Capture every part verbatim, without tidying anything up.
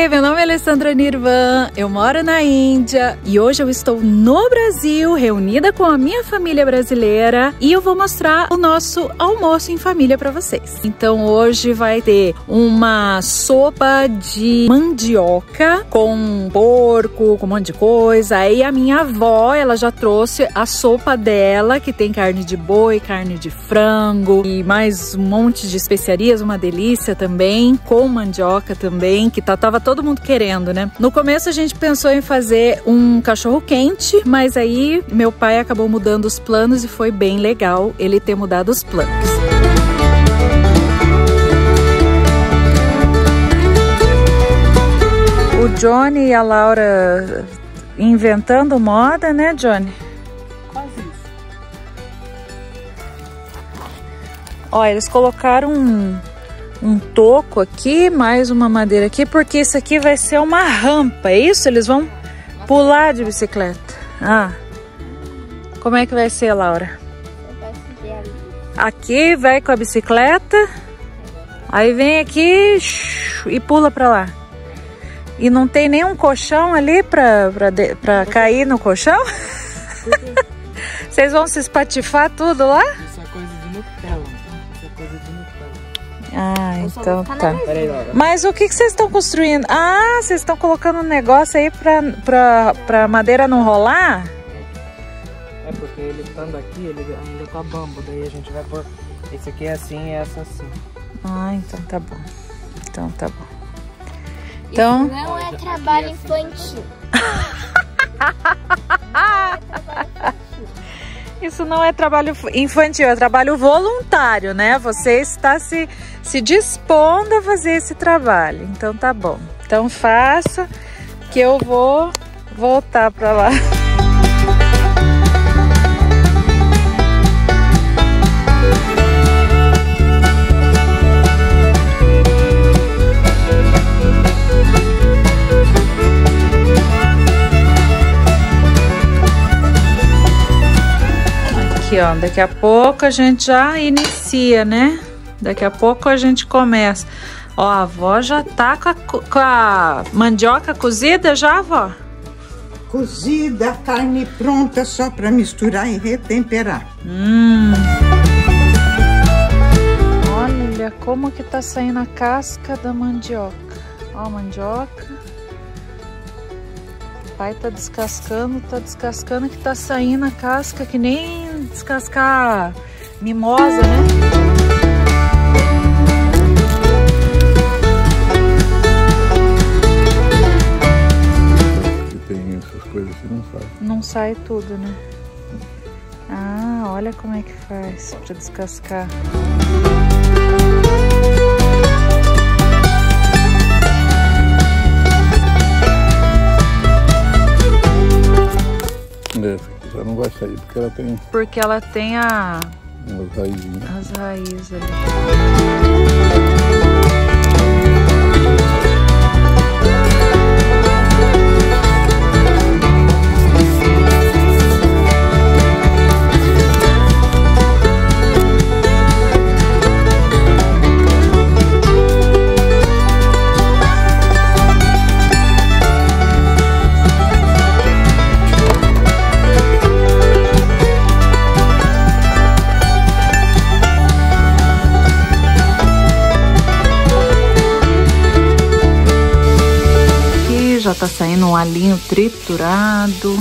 Oi, meu nome é Alessandra Nirvan, eu moro na Índia e hoje eu estou no Brasil, reunida com a minha família brasileira e eu vou mostrar o nosso almoço em família para vocês. Então hoje vai ter uma sopa de mandioca com porco, com um monte de coisa. Aí a minha avó, ela já trouxe a sopa dela, que tem carne de boi, carne de frango e mais um monte de especiarias, uma delícia também, com mandioca também, que tá, tava todo mundo querendo, né? No começo a gente pensou em fazer um cachorro quente, mas aí meu pai acabou mudando os planos e foi bem legal ele ter mudado os planos. O Johnny e a Laura inventando moda, né, Johnny? Quase isso. Ó, eles colocaram um, um toco aqui, mais uma madeira aqui, porque isso aqui vai ser uma rampa, é isso? Eles vão pular de bicicleta. Ah, como é que vai ser, Laura? Aqui vai com a bicicleta, aí vem aqui e pula pra lá. E não tem nenhum colchão ali pra, pra, de, pra cair no colchão? Vocês vão se espatifar tudo lá? Isso é coisa de Nutella. Isso é coisa de Nutella. Ah, então tá. Peraí, Laura. Mas o que que vocês estão construindo? Ah, vocês estão colocando um negócio aí pra, pra, pra madeira não rolar? É porque ele estando aqui, ele ainda tá bambo. Daí a gente vai pôr... Esse aqui é assim e essa assim. Ah, então tá bom. Então tá bom. Então... Isso não é trabalho infantil. Isso não é trabalho infantil, é trabalho voluntário, né? Você está se, se dispondo a fazer esse trabalho. Então tá bom. Então faça que eu vou voltar para lá. Aqui, ó, daqui a pouco a gente já inicia, né? Daqui a pouco a gente começa. Ó, a avó já tá com a, com a mandioca cozida já, avó? Cozida, a carne pronta só para misturar e retemperar. Hum. Olha como que tá saindo a casca da mandioca. Ó a mandioca. O pai tá descascando, tá descascando que tá saindo a casca, que nem descascar mimosa, né? Que tem essas coisas que não sai. Não sai tudo, né? Ah, olha como é que faz pra descascar. Já não vai sair, porque ela tem... Porque ela tem a... umas raizinhas. as raízes ali. Já tá saindo um alinho triturado.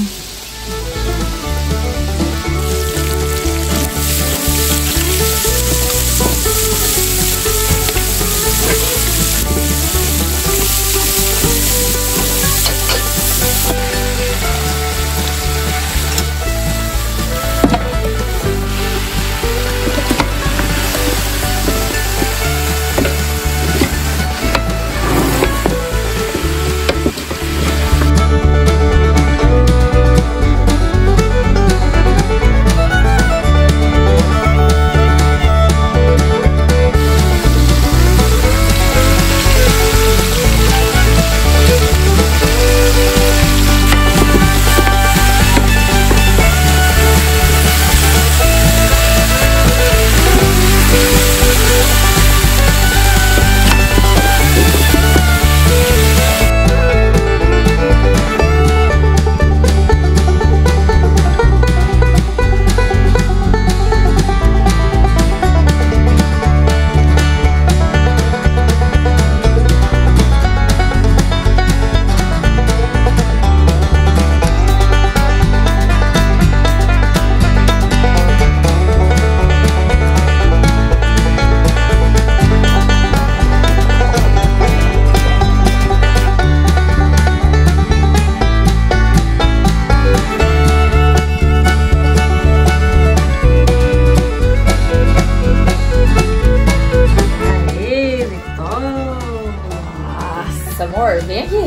isso, amor? Vem aqui.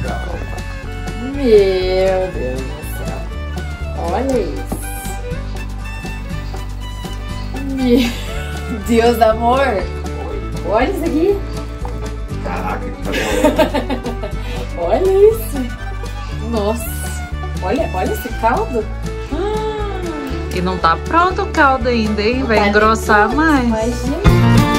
Meu Deus do céu. Olha isso. Meu Deus, amor. Olha isso aqui. Caraca, que olha isso. Nossa. Olha, olha esse caldo. Ah. E não tá pronto o caldo ainda, hein? Vai engrossar mais. Imagina.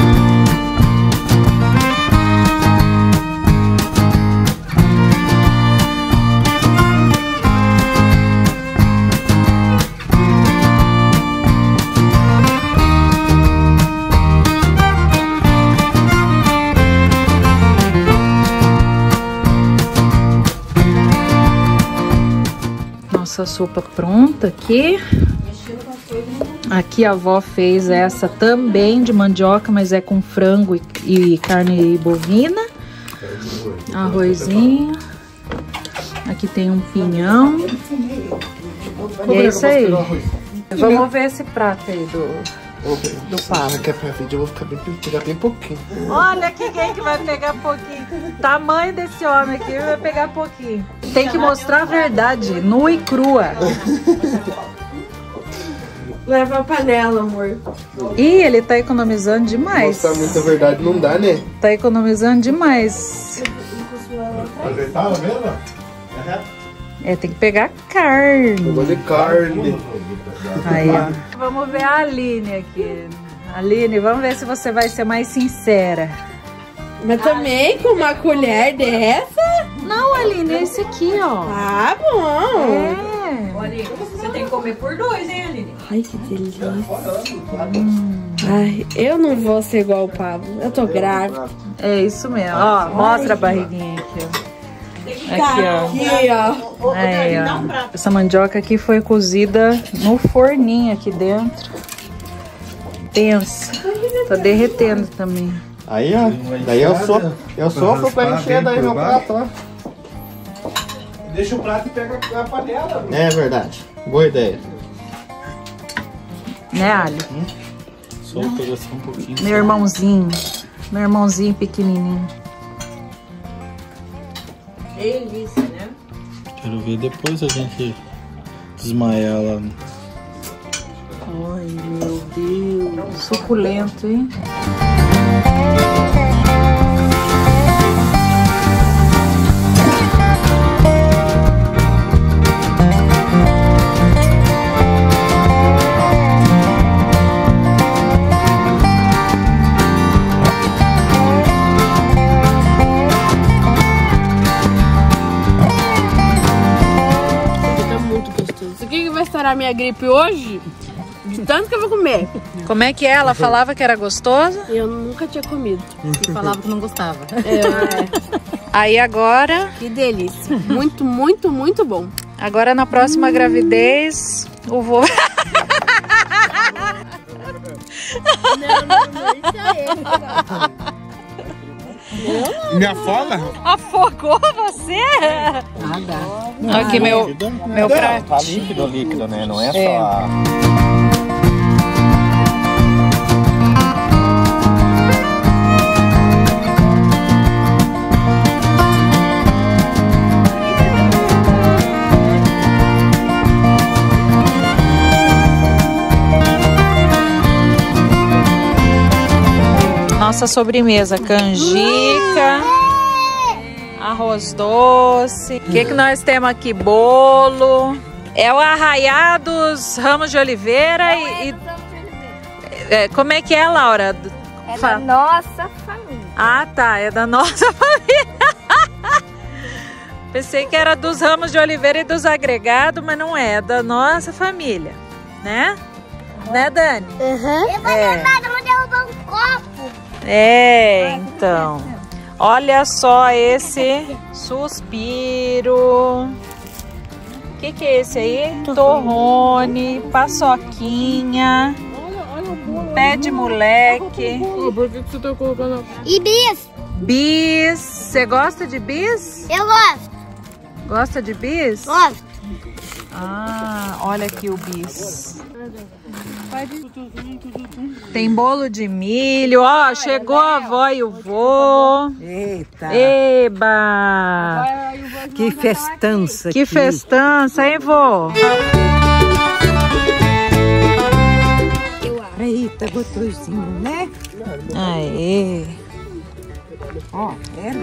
Nossa sopa pronta aqui. Aqui a avó fez essa também de mandioca, mas é com frango e, e carne bovina. Arrozinho. Aqui tem um pinhão. E é isso aí. Vamos ver esse prato aí do... do pavo. Que é pra vídeo, eu vou ficar bem, pegar bem pouquinho. Olha que quem que vai pegar pouquinho. Tamanho desse homem aqui vai pegar pouquinho. Tem que mostrar a verdade, nua e crua. Leva a panela, amor. Ih, ele tá economizando demais. Mostrar muita verdade não dá, né? Tá economizando demais. Ajeitava mesmo? É, tem que pegar carne. Eu vou de carne. Aí, ó. Vamos ver a Aline aqui. Aline, vamos ver se você vai ser mais sincera. Mas também com uma colher dessa? Não, Aline, esse aqui, ó. Ah, bom. É. Aline, você tem que comer por dois, hein, Aline? Ai, que delícia. Hum. Ai, eu não vou ser igual o Pablo. Eu tô grávida. É isso mesmo. Ó, mostra a barriguinha aqui, ó. Aqui, ó. Aqui, ó. Aí, ó. Essa mandioca aqui foi cozida no forninho aqui dentro. Pensa. Tá derretendo também. Aí, ó. Daí eu sou. Eu sofro pra encher daí meu prato, ó. Deixa o prato e pega a panela. É verdade. Boa ideia. Né, Ali? Só pegar só um pouquinho. Meu irmãozinho. Meu irmãozinho pequenininho. Delícia, né? Quero ver depois a gente desmaiar lá. Ai, meu Deus. Suculento, hein? A minha gripe hoje, de tanto que eu vou comer. Como é que é? Ela falava que era gostoso? Eu nunca tinha comido. E falava que não gostava. É. Aí agora... Que delícia. Muito, muito, muito bom. Agora na próxima hum. gravidez, o vô... Não, não, não, isso aí. Não. Me afoga? Afogou você? Nada. Aqui meu, meu prato. Tá líquido, líquido, né? Não é, é. só... Nossa sobremesa, canjica, arroz doce. O que que nós temos aqui? Bolo. É o arraiá dos ramos de oliveira e... e é, como é que é, Laura? É da nossa família. Ah, tá. É da nossa família. Pensei que era dos ramos de oliveira e dos agregados, mas não é. É da nossa família, né? Né, Dani? Uhum. Eu vou É. levar, vamos derrubar um copo. É, então. Olha só esse suspiro. O que que é esse aí? Torrone, paçoquinha, pé de moleque. Por que você tá colocando? E bis? Bis. Você gosta de bis? Eu gosto. Gosta de bis? Gosto. Ah, olha aqui o bis. Tem bolo de milho. Ó, chegou a avó e o vô. Eita. Eba! Que festança. Que festança, hein, vô? Aí, tá gostosinho, né? Aê! Ó, é.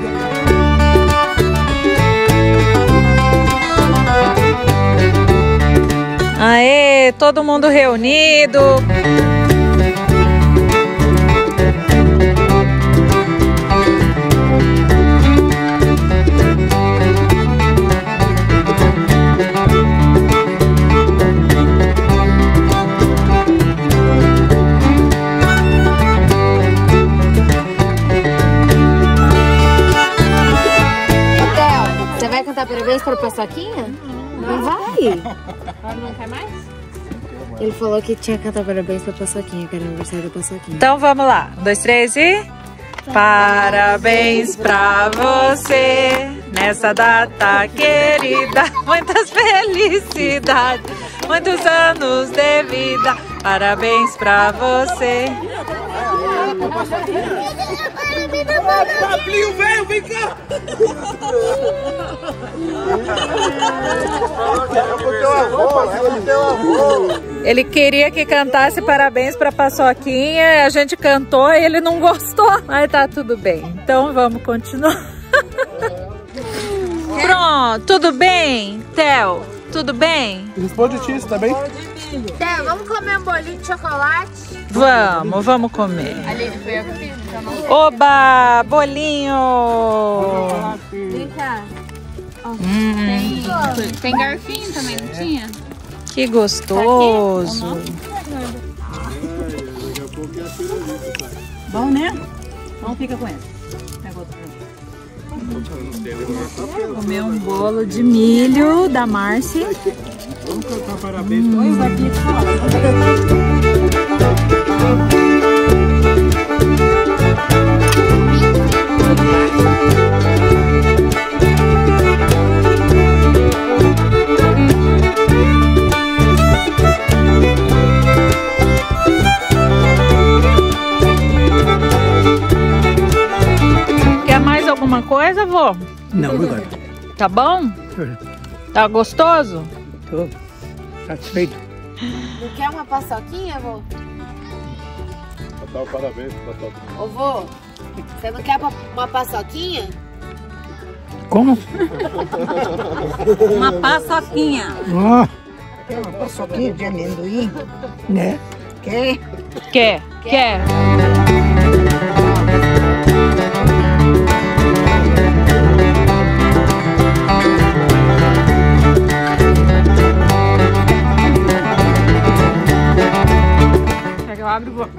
Aê, todo mundo reunido. Você vai cantar parabéns para a Paçoquinha? Não vai? Não quer mais? Ele falou que tinha que cantar parabéns pra Paçoquinha, que era aniversário da Paçoquinha. Então vamos lá. Um, dois, três e... Parabéns pra você nessa data querida. Muitas felicidades, muitos anos de vida. Parabéns pra você. Pablinho, velho, vem cá! Ele queria que cantasse parabéns pra Paçoquinha, a gente cantou e ele não gostou, mas tá tudo bem. Então vamos continuar. Pronto, tudo bem, Theo? Tudo bem? Responde Tis, tá bem? Theo, vamos comer um bolinho de chocolate? Vamos, vamos comer. Ali, foi eu que fiz, então não. Oba, bolinho! Vem cá. Hum, Tem, tem garfinho também, não tinha? que gostoso! Bom, né? Então fica com essa. Pega outra. Comer um bolo de milho da Márcia. Vamos cantar parabéns. Hum. Quer mais alguma coisa, vô? Não, obrigado. Tá bom? Tá gostoso? Tô satisfeito. Não quer uma paçoquinha, vô? Cantar o parabéns pra Paçoquinha. Ô, vô, você não quer uma paçoquinha? Como? Uma paçoquinha. Ah, Quer uma paçoquinha de amendoim? né? Quer? Quer? Quer? Pega, eu abro e vou.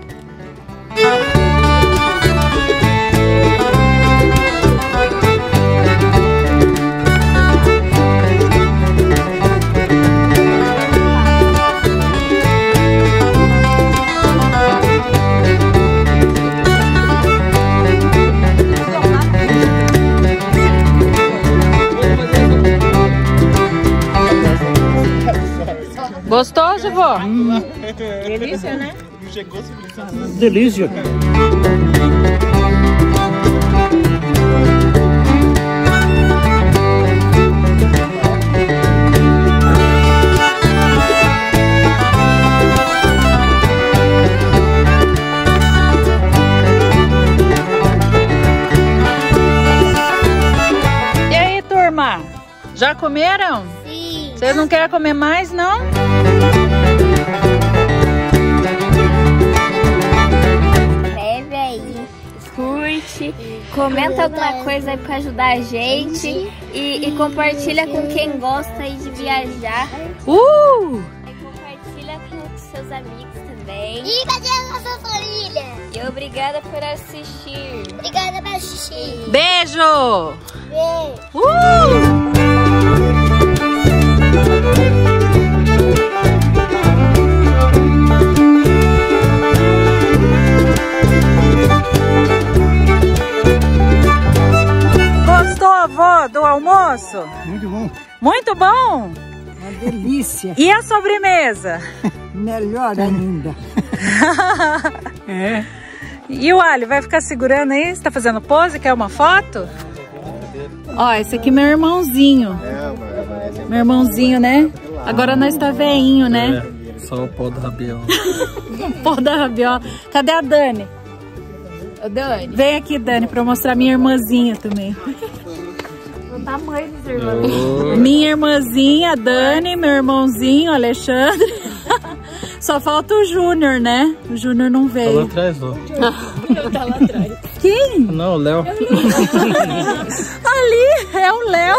Gostoso, vô? Delícia, né? Delícia. E aí, turma? Já comeram? Sim. Vocês não querem comer mais, não? Escreve aí, curte, comenta alguma coisa aí pra ajudar a gente e, e compartilha com quem gosta aí de viajar. Uh! E compartilha com seus amigos também. E cadê a nossa família? E obrigada por assistir. Obrigada por assistir. Beijo! Beijo. Uh! Gostou, vô, do almoço? Muito bom. Muito bom? Uma delícia. E a sobremesa? Melhor ainda. É. E o Ali, vai ficar segurando aí? Você tá fazendo pose? Quer uma foto? Ó, esse aqui é meu irmãozinho. Meu irmãozinho, né? Agora nós tá veinho, né? É, só o pó da rabiola. Pó da rabiola. Cadê a Dani? Ô, Dani. Vem aqui, Dani, pra eu mostrar minha irmãzinha também. O tamanho dos irmãos. Oh. Minha irmãzinha, a Dani, meu irmãozinho, o Alexandre. Só falta o Júnior, né? O Júnior não Tá lá veio. atrás, ó. Tá lá atrás. Quem? Não, o Léo. Ali, é o Léo.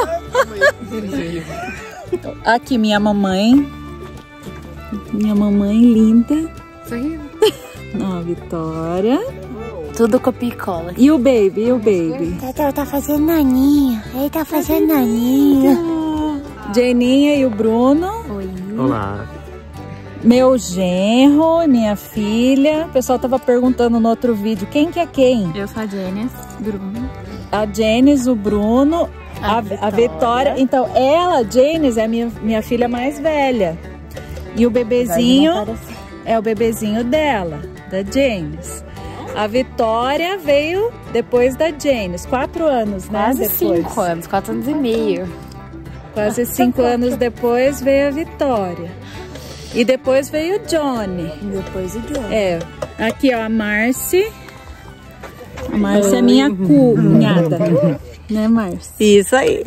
Aqui, minha mamãe. Minha mamãe linda. Sorriu. Ó, a Vitória. Tudo copia e cola. E o baby, e o baby? Ele tá fazendo naninho. Ele tá fazendo naninho. Jeninha e o Bruno. Oi. Olá. Meu genro, minha filha. O pessoal tava perguntando no outro vídeo, quem que é quem? Eu sou a Janice, Bruno. A Janice, o Bruno, a, a, Vitória. a Vitória. Então, ela, Janice, é a minha, minha filha mais velha. E o bebezinho é o bebezinho dela, da Janice. A Vitória veio depois da Janice, quatro anos, né? Quase depois. cinco anos, quatro anos e meio. Quase cinco anos depois veio a Vitória. E depois veio o Johnny. E depois o Johnny. É. Aqui, ó, a Marcy. A Marcy é minha cunhada. Né, Marcy? Isso aí.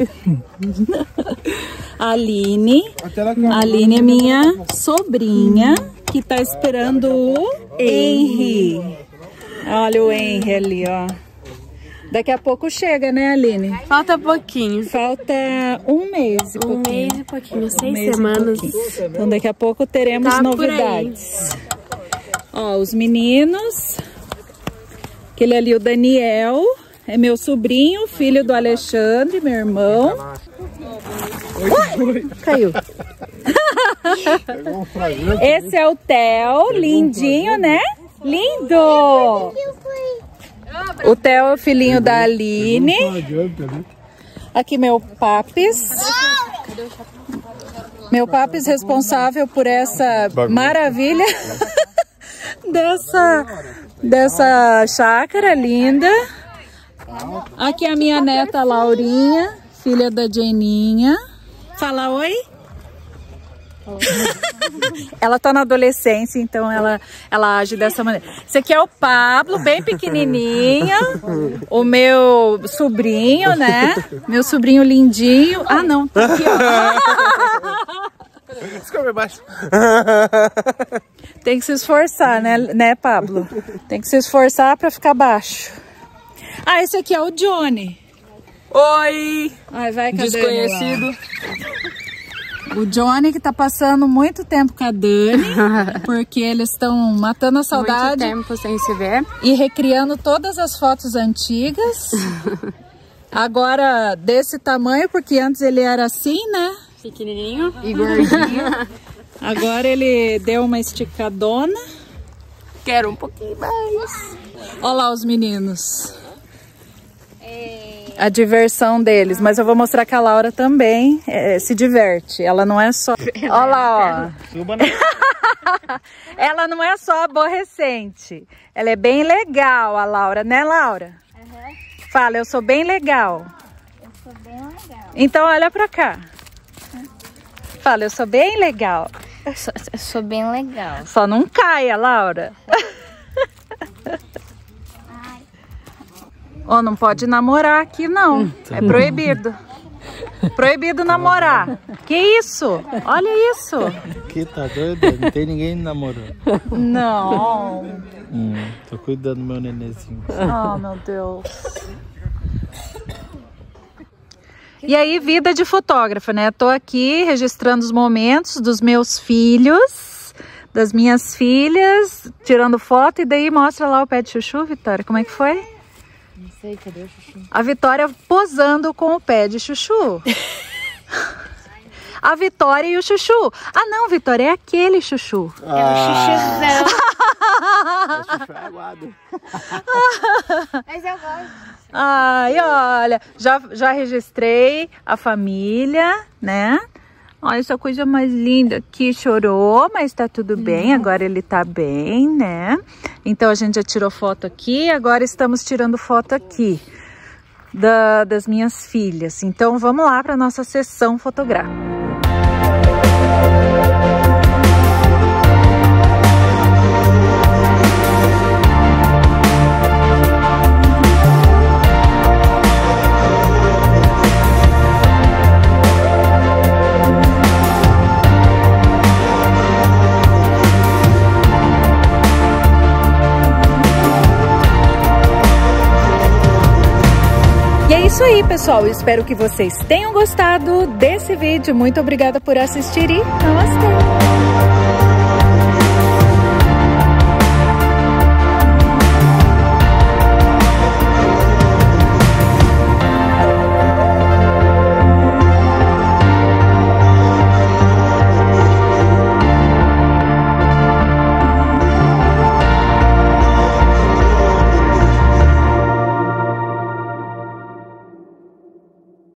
A Aline. A Aline é minha sobrinha, que tá esperando o Henry. Olha o Henry ali, ó. Daqui a pouco chega, né, Aline? Falta pouquinho. Falta um mês e pouquinho. Um mês e pouquinho, seis um mês semanas. Então daqui a pouco teremos Tá novidades. Ó, os meninos. Aquele ali, o Daniel, é meu sobrinho, filho do Alexandre, meu irmão. Ui, caiu. Esse é o Theo, lindinho, né? Lindo! O Theo é o filhinho da Aline. Aqui meu papis. Meu papis responsável por essa maravilha dessa, dessa chácara linda. Aqui a minha neta Laurinha, filha da Jeninha. Fala oi. Ela tá na adolescência, então ela, ela age dessa maneira. Esse aqui é o Pablo, bem pequenininho. O meu sobrinho, né? Meu sobrinho lindinho. Ah, não, tá aqui, ó. Tem que se esforçar, né, né, Pablo? Tem que se esforçar pra ficar baixo. Ah, esse aqui é o Johnny. Oi! Ai, vai, Desconhecido. O Johnny que tá passando muito tempo com a Dani, porque eles estão matando a saudade. Muito tempo sem se ver. E recriando todas as fotos antigas. Agora desse tamanho, porque antes ele era assim, né? Pequenininho. E gordinho. Agora ele deu uma esticadona. Quero um pouquinho mais. Olha lá os meninos. A diversão deles, mas eu vou mostrar que a Laura também é, se diverte. Ela não é só... Olha lá, ó. Ela não é só aborrecente. Ela é bem legal, a Laura, né, Laura? Uhum. Fala, eu sou bem legal. Eu sou bem legal. Então olha pra cá. Fala, eu sou bem legal. Eu sou, eu sou bem legal. Só não caia, Laura. Ó, oh, não pode namorar aqui, não. É proibido. Proibido namorar. Que isso? Olha isso. Que tá doido? Não tem ninguém namorando. Não. Hum, tô cuidando do meu nenenzinho. Oh, meu Deus. E aí, vida de fotógrafa, né? Tô aqui registrando os momentos dos meus filhos, das minhas filhas, tirando foto. E daí mostra lá o pé de chuchu, Vitória. Como é que foi? Não sei, cadê o chuchu? A Vitória posando com o pé de chuchu. A Vitória e o chuchu. Ah, não, Vitória, é aquele chuchu. Ah. É o chuchuzão. É chuchu aguado. Mas eu gosto. Ai, olha, já, já registrei a família, né? Olha essa coisa mais linda aqui, chorou, mas tá tudo bem, agora ele tá bem, né? Então a gente já tirou foto aqui, agora estamos tirando foto aqui. da, das minhas filhas. Então vamos lá para nossa sessão fotográfica. E é isso aí, pessoal. Eu espero que vocês tenham gostado desse vídeo. Muito obrigada por assistir e namastê!